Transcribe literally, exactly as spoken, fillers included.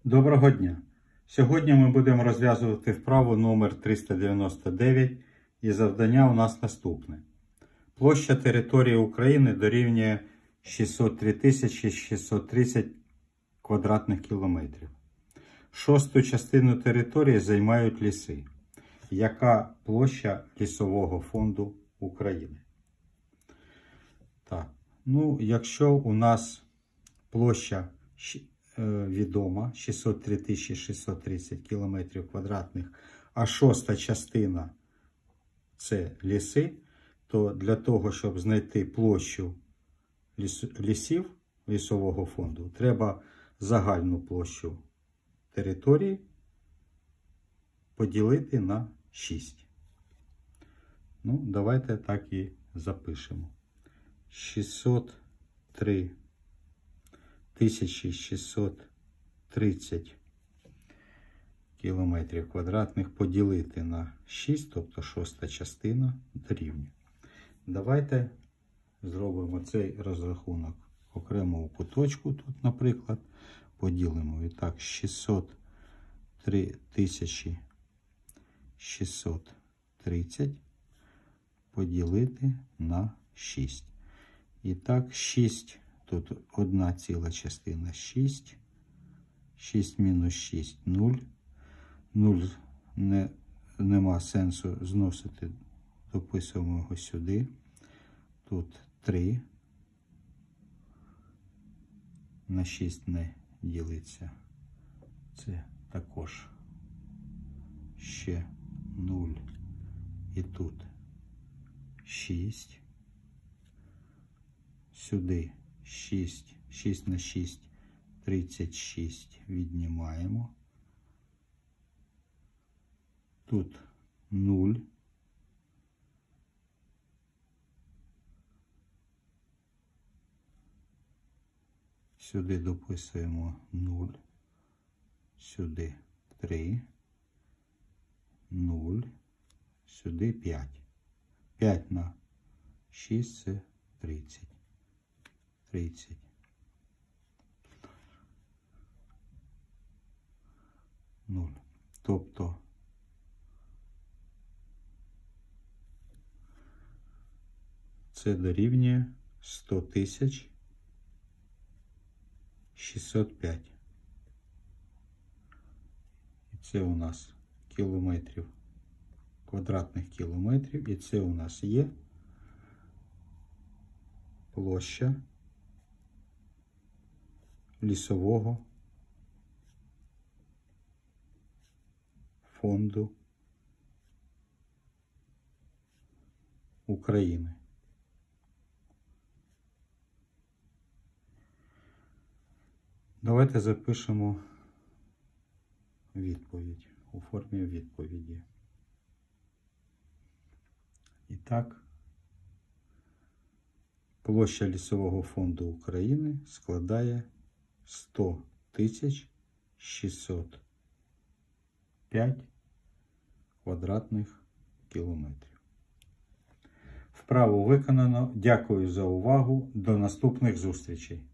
Доброго дня! Сьогодні ми будемо розв'язувати вправу номер триста дев'яносто дев'ять і завдання у нас наступне. Площа території України дорівнює шістсот три тисячі шістсот тридцять квадратних кілометрів. Шосту частину території займають ліси. Яка площа лісового фонду України? Так, ну, якщо у нас площа відома шістсот три тисячі шістсот тридцять кілометрів квадратних, а шоста частина це ліси, то для того, щоб знайти площу лісів лісового фонду, треба загальну площу території поділити на шість. Ну, давайте так і запишемо. шістсот три тисячі шістсот тридцять кілометрів квадратних поділити на шість, тобто шоста частина, дорівнює. Давайте зробимо цей розрахунок окремо у куточку. Тут, наприклад, поділимо. І так, шістсот три тисячі шістсот тридцять поділити на шість. І так, шість. Тут одна ціла частина шість. шість мінус шість – нуль. нуль не, нема сенсу зносити, дописуємо його сюди. Тут три. На шість не ділиться. Це також ще нуль. І тут шість. Сюди шість. шість на шість – тридцять шість. Віднімаємо. Тут нуль. Сюди дописуємо нуль. Сюди три. нуль. Сюди п'ять. п'ять на шість – це тридцять. тридцять. нуль. Тобто це дорівнює сто тисяч шістсот п'ять. І це у нас кілометрів, квадратних кілометрів. І це у нас є площа лісового фонду України. Давайте запишемо відповідь у формі відповіді. І так, площа лісового фонду України складає сто тисяч шістсот п'ять квадратних кілометрів. Вправу виконано. Дякую за увагу. До наступних зустрічей.